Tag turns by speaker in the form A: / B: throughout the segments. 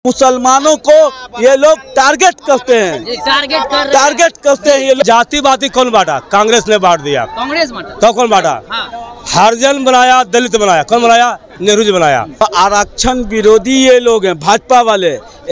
A: मुसलमानों को ये लोग टारगेट करते हैं, टारगेट करते हैं। ये
B: जातिवादी कौन बांटा? कांग्रेस ने बांट दिया।
C: कांग्रेस बांटा
B: तो कौन बांटा? हरिजन बनाया, दलित बनाया, कौन बनाया? नेहरू जी बनाया।
A: आरक्षण विरोधी ये लोग हैं, भाजपा वाले।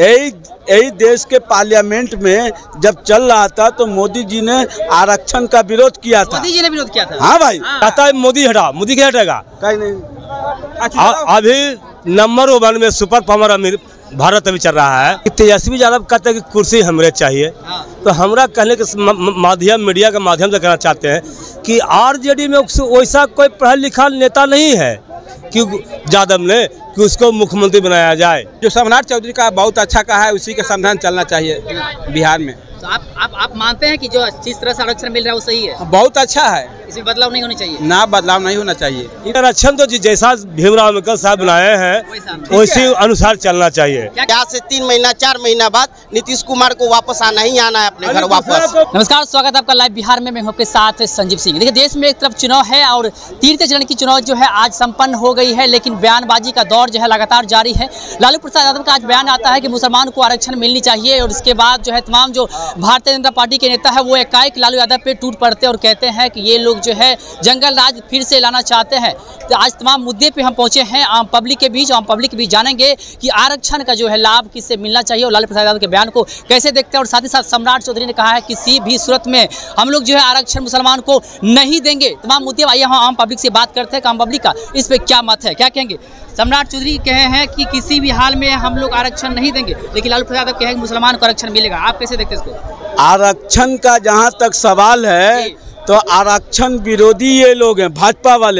A: यही देश के पार्लियामेंट में जब चल रहा था तो मोदी जी ने आरक्षण का विरोध किया था।
C: मोदी जी ने विरोध किया था।
A: हाँ भाई,
B: कहता है मोदी हटा, मोदी क्या हटेगा?
A: कहीं नहीं।
B: अभी नंबर 1 में सुपर पावर अमीर भारत अभी चल रहा है। तेजस्वी यादव कहते हैं कि कुर्सी हमरे चाहिए। तो हमरा कहने के माध्यम, मीडिया के माध्यम से कहना चाहते हैं कि आरजेडी में वैसा कोई पढ़ा लिखा नेता नहीं है कि यादव ने कि उसको मुख्यमंत्री बनाया जाए।
D: जो सम्राट चौधरी का बहुत अच्छा कहा है, उसी के संविधान चलना चाहिए बिहार में।
C: तो आप मानते हैं कि जो जिस तरह से आरक्षण मिल रहा है वो सही है?
D: बहुत अच्छा है,
C: इसमें बदलाव नहीं होनी चाहिए।
D: ना बदलाव नहीं होना चाहिए।
B: आरक्षण तो जैसा भीमराव अम्बेडकर साहब बनाए हैं वैसे अनुसार चलना चाहिए।
E: यहाँ से 3 महीना 4 महीना बाद नीतीश कुमार को वापस आना ही आना है अपने घर वापस।
C: नमस्कार, स्वागत है आपका लाइव बिहार में। मैं हूं आपके साथ संजीव सिंह। देखिए, देश में एक तरफ चुनाव है और तीसरे चरण की चुनाव जो है आज संपन्न हो गई है, लेकिन बयानबाजी का दौर जो है लगातार जारी है। लालू प्रसाद यादव का आज बयान आता है कि मुसलमान को आरक्षण मिलनी चाहिए और इसके बाद जो है तमाम जो भारतीय जनता पार्टी के नेता है वो एकाएक लालू यादव पे टूट पड़ते और कहते हैं कि ये लोग जो है जंगल राज फिर से लाना चाहते हैं। तो आज तमाम मुद्दे पे हम पहुंचे हैं आम पब्लिक के बीच जानेंगे कि आरक्षण का जो है लाभ किससे मिलना चाहिए और लालू प्रसाद यादव के बयान को कैसे देखते हैं। और साथ ही साथ सम्राट चौधरी ने कहा है किसी भी सूरत में हम लोग जो है आरक्षण मुसलमान को नहीं देंगे। तमाम मुद्दे आइए हम आम पब्लिक से बात करते हैं कि आम पब्लिक का इस पर क्या मत है, क्या कहेंगे। सम्राट चौधरी कहे हैं कि किसी भी हाल में हम लोग आरक्षण नहीं देंगे, लेकिन लालू प्रसाद यादव कहे कि मुसलमान को आरक्षण मिलेगा। आप कैसे देखते हैं इसको?
A: आरक्षण का जहाँ तक सवाल है तो आरक्षण विरोधी ये लोग हैं, भाजपा वाले।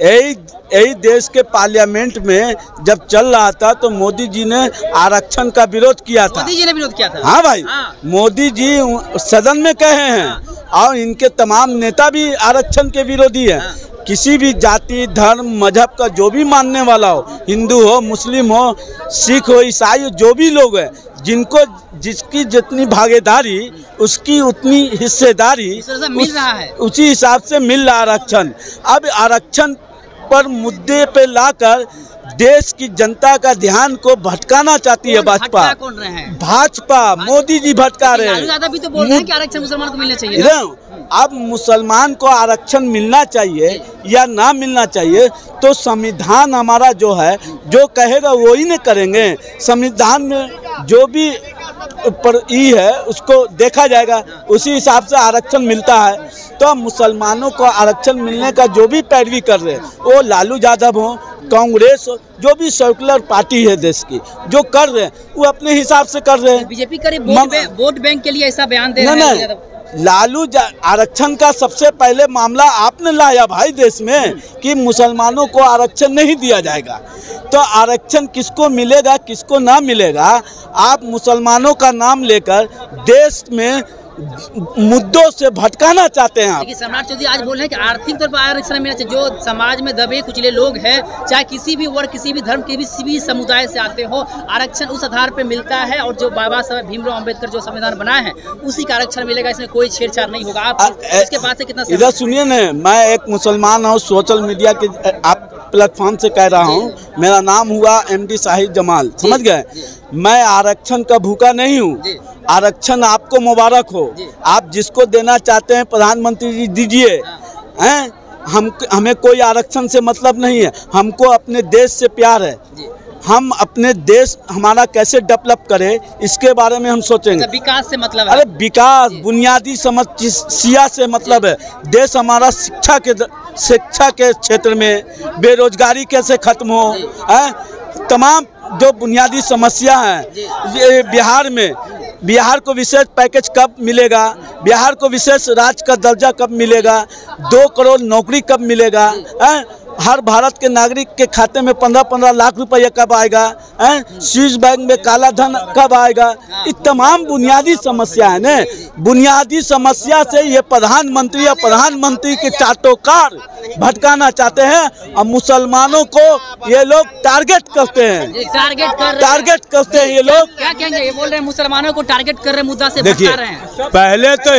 A: यही देश के पार्लियामेंट में जब चल रहा था तो मोदी जी ने आरक्षण का विरोध किया था।
C: मोदी जी ने विरोध किया था।
A: हाँ भाई, मोदी जी सदन में कहे हैं और इनके तमाम नेता भी आरक्षण के विरोधी हैं। किसी भी जाति, धर्म, मजहब का जो भी मानने वाला हो, हिंदू हो, मुस्लिम हो, सिख हो, ईसाई हो, जो भी लोग हैं, जिनको जिसकी जितनी भागीदारी उसकी उतनी हिस्सेदारी
C: मिल रहा है,
A: उसी हिसाब से मिल रहा आरक्षण। अब आरक्षण पर मुद्दे पे लाकर देश की जनता का ध्यान को भटकाना चाहती है भाजपा।
C: कौन रहे हैं?
A: भाजपा, मोदी जी भटका रहे हैं।
C: लालू यादव भी तो बोल रहे हैं कि आरक्षण मुसलमान को मिलना चाहिए।
A: अब मुसलमान को आरक्षण मिलना चाहिए या ना मिलना चाहिए तो संविधान हमारा जो है जो कहेगा वो ही नहीं करेंगे। संविधान में जो भी पर ई है उसको देखा जाएगा, उसी हिसाब से आरक्षण मिलता है। तो मुसलमानों को आरक्षण मिलने का जो भी पैरवी कर रहे हैं, वो लालू यादव हो, कांग्रेस, जो भी सेकुलर पार्टी है देश की, जो कर रहे हैं वो अपने हिसाब से कर रहे हैं।
C: बीजेपी करे वोट बैंक के लिए ऐसा बयान दे रहे हैं।
A: लालू आरक्षण का सबसे पहले मामला आपने लाया भाई देश में कि मुसलमानों को आरक्षण नहीं दिया जाएगा। तो आरक्षण किसको मिलेगा किसको ना मिलेगा, आप मुसलमानों का नाम लेकर देश में मुद्दों से भटकाना चाहते हैं।
C: लेकिन सम्राट चौधरी आज बोल रहे हैं कि आर्थिक तौर पर आरक्षण मिलना चाहिए। जो समाज में दबे कुचले लोग हैं, चाहे किसी भी वर्ग, किसी भी धर्म, किसी भी समुदाय से आते हो, आरक्षण उस आधार पर मिलता है और जो बाबा साहब भीमराव अम्बेडकर जो संविधान बनाए हैं उसी का आरक्षण मिलेगा, इसमें कोई छेड़छाड़ नहीं होगा। आप इसके बाद से कितना
A: इधर सुनिए ना, मैं एक मुसलमान हूँ, सोशल मीडिया के आप प्लेटफॉर्म से कह रहा हूँ। मेरा नाम हुआ MD शाहिद जमाल, समझ गए। मैं आरक्षण का भूखा नहीं हूँ। आरक्षण आपको मुबारक हो, आप जिसको देना चाहते हैं प्रधानमंत्री जी दीजिए। हैं, हमें कोई आरक्षण से मतलब नहीं है, हमको अपने देश से प्यार है। हम अपने देश हमारा कैसे डेवलप करें इसके बारे में हम सोचेंगे।
C: विकास से मतलब है?
A: अरे विकास बुनियादी समस्या से मतलब है। देश हमारा शिक्षा के क्षेत्र में बेरोजगारी कैसे खत्म हो, तमाम जो बुनियादी समस्या है बिहार को विशेष पैकेज कब मिलेगा, बिहार को विशेष राज्य का दर्जा कब मिलेगा, 2 करोड़ नौकरी कब मिलेगा, हर भारत के नागरिक के खाते में 15-15 लाख रुपया कब आएगा, स्विस बैंक में काला धन कब आएगा। ये तमाम बुनियादी समस्या है न। बुनियादी समस्या से ये प्रधानमंत्री या प्रधानमंत्री के चाटोकार भटकाना चाहते हैं और मुसलमानों को ये लोग टारगेट करते हैं। टारगेट करते हैं ये लोग।
C: क्या कहेंगे? ये बोल रहे हैं मुसलमानों को टारगेट कर रहे मुद्दा से
B: भटका रहे हैं। पहले तो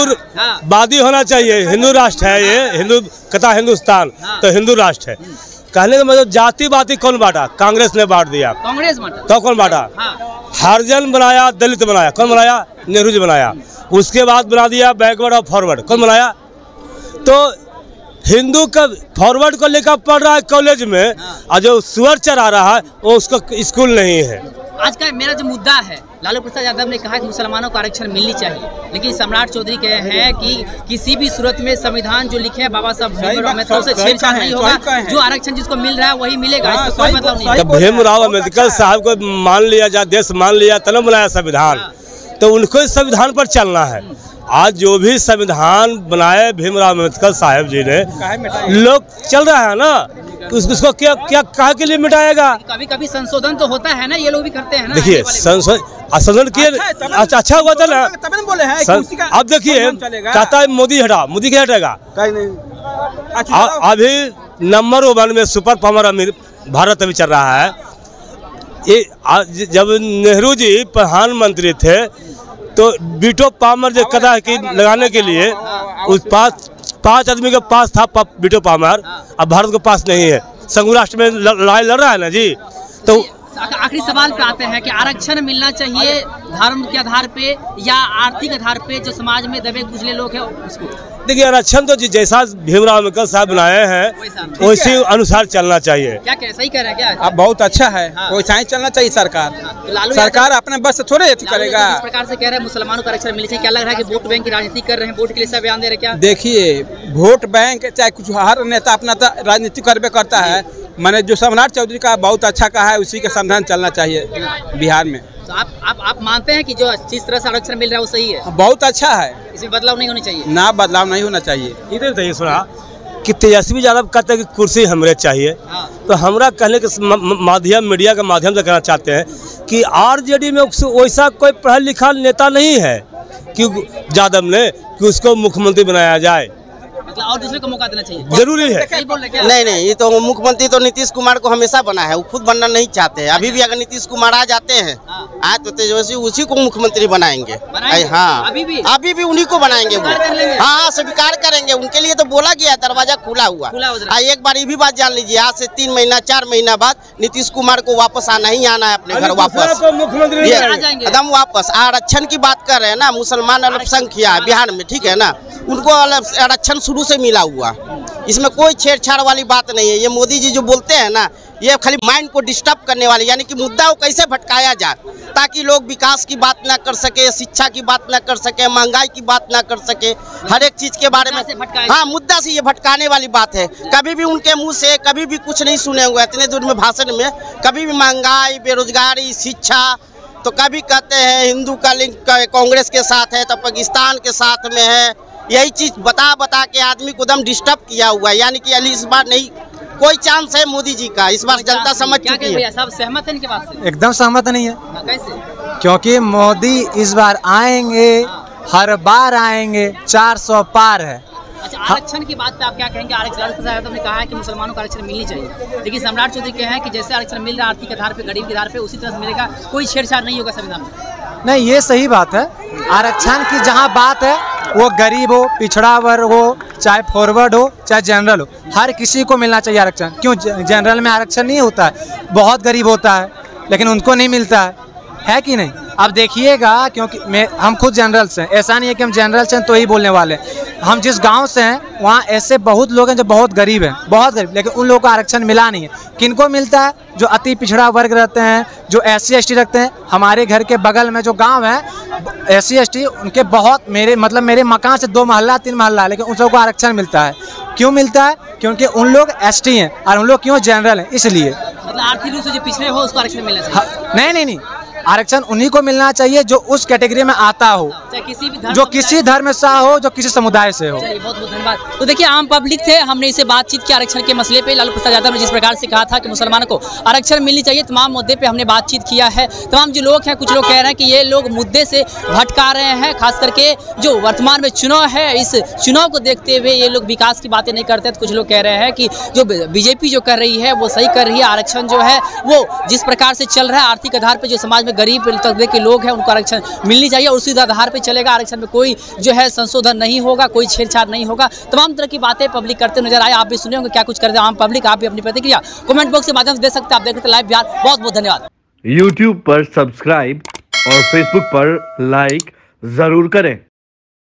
B: हिंदूवादी होना चाहिए। हिंदू राष्ट्र है ये, हिंदू कथा हिंदुस्तान तो हिंदू राष्ट्र है। कहने का मतलब जाति बाती कौन बांटा? कांग्रेस ने बांट दिया।
C: कांग्रेस बांटा
B: तो कौन बांटा?
C: हाँ।
B: हरिजन बनाया, दलित बनाया, कौन बनाया? नेहरू जी बनाया। उसके बाद बना दिया बैकवर्ड और फॉरवर्ड, कौन बनाया? तो हिंदू का फॉरवर्ड को लेकर पढ़ रहा है कॉलेज में, और जो सुअर चरा रहा है वो उसको स्कूल नहीं है।
C: आज का मेरा जो मुद्दा है, लालू प्रसाद यादव ने कहा कि मुसलमानों को आरक्षण मिलनी चाहिए, लेकिन सम्राट चौधरी कहे हैं कि किसी भी सूरत में संविधान जो लिखे हैं बाबा साहब भीमराव अम्बेडकर से छेड़छाड़ नहीं होगा, जो आरक्षण जिसको मिल रहा है वही मिलेगा, इसमें कोई मतलब नहीं है।
B: भीमराव अम्बेडकर साहब को मान लिया जाए, देश मान लिया, तब बनाया संविधान, तो उनको इस संविधान पर चलना है। आज जो भी संविधान बनाए भीमराव अम्बेडकर साहब जी ने, लोग चल रहा है ना, उसको क्या क्या कहा के लिए मिटाएगा?
C: कभी कभी संशोधन तो होता है ना, ये लोग भी करते हैं ना।
B: देखिए संशोधन किए, अच्छा हुआ था ना। अब देखिए कहता है मोदी हटा, मोदी क्या हटेगा? अभी नंबर 1 में सुपर पावर भारत अभी चल रहा है। ये जब नेहरू जी प्रधानमंत्री थे तो वीटो पावर जो कदा कि लगाने के लिए उस पांच आदमी के पास था वीटो पावर, अब भारत के पास नहीं है। संघ राष्ट्र में लड़ाई लड़ रहा है ना जी। तो
C: आखिरी सवाल पे आते हैं कि आरक्षण मिलना चाहिए धर्म के आधार पे या आर्थिक आधार पे, जो समाज में दबे कुचले लोग हैं उसको?
B: देखिए आरक्षण तो जैसा भीमराव अम्बेडकर साहब बनाए हैं उसी अनुसार चलना चाहिए।
C: क्या सही कह रहे हैं क्या?
D: अब बहुत अच्छा है, वैसा ही चलना चाहिए सरकार।
C: तो
D: सरकार अपने बस से थोड़े करेगा।
C: इस प्रकार से कह रहे हैं मुसलमानों को आरक्षण मिलना चाहिए, क्या लग रहा है कि वोट बैंक की राजनीति कर रहे हैं, वोट के लिए सब बयान दे रहे हैं क्या?
D: देखिए वोट बैंक चाहे कुछ, हर नेता अपना राजनीति करबे करता है। मैंने जो सम्राट चौधरी का बहुत अच्छा कहा है, उसी के समाधान चलना चाहिए बिहार में।
C: तो आप मानते हैं कि जो जिस तरह से आरक्षण मिल रहा है वो सही है?
D: बहुत अच्छा है,
C: इसमें बदलाव नहीं होनी चाहिए?
D: ना बदलाव नहीं होना चाहिए।
B: इधर तो ये सुना कि तेजस्वी यादव कहते हैं कि कुर्सी हमरे चाहिए। तो हमरा कहने के माध्यम मीडिया के माध्यम से कहना चाहते हैं कि आरजेडी में वैसा कोई पढ़ा लिखा नेता नहीं है कि यादव ने कि उसको मुख्यमंत्री बनाया जाए।
C: मतलब और दूसरे को मौका देना चाहिए,
B: जरूरी है।
C: सही बोल रहे क्या?
E: नहीं, ये तो मुख्यमंत्री तो नीतीश कुमार को हमेशा बना है, वो खुद बनना नहीं चाहते हैं। अभी भी अगर नीतीश कुमार आ जाते हैं आज तो तेजस्वी उसी को मुख्यमंत्री बनाएंगे। हाँ अभी भी उन्हीं को बनाएंगे वो। हाँ स्वीकार करेंगे, उनके लिए तो बोला गया, दरवाजा खुला हुआ। एक बार ये भी बात जान लीजिए, आज से 3 महीना 4 महीना बाद नीतीश कुमार को वापस आना ही आना है अपने घर, वापस एकदम वापस। आरक्षण की बात कर रहे हैं ना, मुसलमान अल्पसंख्या है बिहार में, ठीक है ना, उनको आरक्षण शुरू से मिला हुआ, इसमें कोई छेड़छाड़ वाली बात नहीं है। ये मोदी जी जो बोलते हैं ना, ये खाली माइंड को डिस्टर्ब करने वाले, यानी कि मुद्दा को कैसे भटकाया जाए ताकि लोग विकास की बात ना कर सके, शिक्षा की बात ना कर सके, महंगाई की बात ना कर सके, हर एक चीज के बारे में। हाँ मुद्दा से ये भटकाने वाली बात है। कभी भी उनके मुंह से कभी भी कुछ नहीं सुने हुए इतने दूर में भाषण में, कभी भी महंगाई, बेरोजगारी, शिक्षा, तो कभी कहते हैं हिंदू का लिंक कांग्रेस के साथ है तो पाकिस्तान के साथ में है। यही चीज बता के आदमी को दम डिस्टर्ब किया हुआ है, यानी कि इस बार नहीं कोई चांस है मोदी जी का, इस बार जनता समझ चुकी है।
C: सब सहमत है इनके बात से?
F: एकदम सहमत नहीं है।
C: कैसे?
F: क्योंकि मोदी इस बार आएंगे, हर बार आएंगे, 400 पार है।
C: अच्छा आरक्षण की बात पे आप क्या कहेंगे? आरक्षण यादव ने कहा है कि मुसलमानों को आरक्षण मिलनी चाहिए, लेकिन सम्राट चौधरी कहे हैं कि जैसे आरक्षण मिल रहा है आर्थिक आधार पे, गरीब के आधार पे, उसी तरह से मिलेगा, कोई छेड़छाड़ नहीं होगा संविधान में।
F: नहीं ये सही बात है। आरक्षण की जहाँ बात है वो गरीब हो, पिछड़ा वर्ग हो, चाहे फॉरवर्ड हो, चाहे जनरल हो, हर किसी को मिलना चाहिए आरक्षण। क्यों जनरल में आरक्षण नहीं होता है? बहुत गरीब होता है लेकिन उनको नहीं मिलता है कि नहीं? अब देखिएगा, क्योंकि हम खुद जनरल से हैं, ऐसा नहीं है कि हम जनरल से हैं तो ही बोलने वाले हैं। हम जिस गांव से हैं वहाँ ऐसे बहुत लोग हैं जो बहुत गरीब हैं, बहुत गरीब, लेकिन उन लोगों को आरक्षण मिला नहीं है। किनको मिलता है? जो अति पिछड़ा वर्ग रहते हैं, जो SC ST रखते हैं। हमारे घर के बगल में जो गांव है SC ST, उनके बहुत, मेरे मकान से 2 महल्ला 3 महल्ला, लेकिन उन सबको आरक्षण मिलता है। क्यों मिलता है? क्योंकि उन लोग ST हैं और उन लोग क्यों जनरल हैं, इसलिए।
C: मतलब आर्थिक रूप से जो पिछड़े हो उसको आरक्षण मिलना चाहिए?
F: नहीं, आरक्षण उन्हीं को मिलना चाहिए जो उस कैटेगरी में आता हो,
C: किसी भी धर्म,
F: जो किसी धर्म से हो, जो किसी समुदाय से हो।
C: बहुत बहुत धन्यवाद। तो देखिए आम पब्लिक थे, हमने इसे बातचीत की आरक्षण के मसले पे। लालू प्रसाद यादव ने जिस प्रकार से कहा था कि मुसलमानों को आरक्षण मिलनी चाहिए, तमाम मुद्दे पे हमने बातचीत किया है। तमाम जो लोग हैं, कुछ लोग कह रहे हैं कि ये लोग मुद्दे से भटका रहे हैं, खास करके जो वर्तमान में चुनाव है, इस चुनाव को देखते हुए ये लोग विकास की बातें नहीं करते। कुछ लोग कह रहे हैं कि जो बीजेपी जो कर रही है वो सही कर रही है, आरक्षण जो है वो जिस प्रकार से चल रहा है आर्थिक आधार पर जो समाज में में गरीब तबके के लोग हैं उनको आरक्षण मिलनी चाहिए और उसी आधार पर चलेगा। आरक्षण में कोई जो है संशोधन नहीं होगा, कोई छेड़छाड़ नहीं होगा। तमाम तरह की बातें पब्लिक करते नजर आए। आप भी सुने होंगे क्या कुछ करते हैं आम पब्लिक। आप भी अपनी प्रतिक्रिया कमेंट बॉक्स के माध्यम से दे सकते हैं। आप देखते हैं लाइव बिहार। बहुत बहुत धन्यवाद।
G: YouTube पर सब्सक्राइब और Facebook पर लाइक जरूर करें।